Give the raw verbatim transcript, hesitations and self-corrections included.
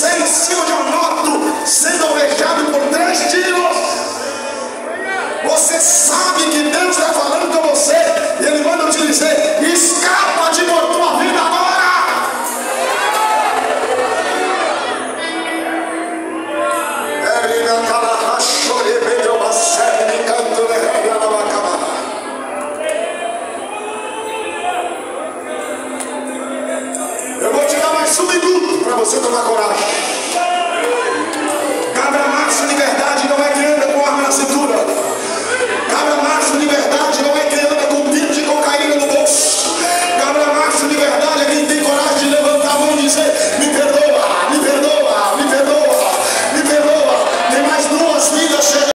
você em cima de uma moto, sendo alvejado por três tiros. Você sabe que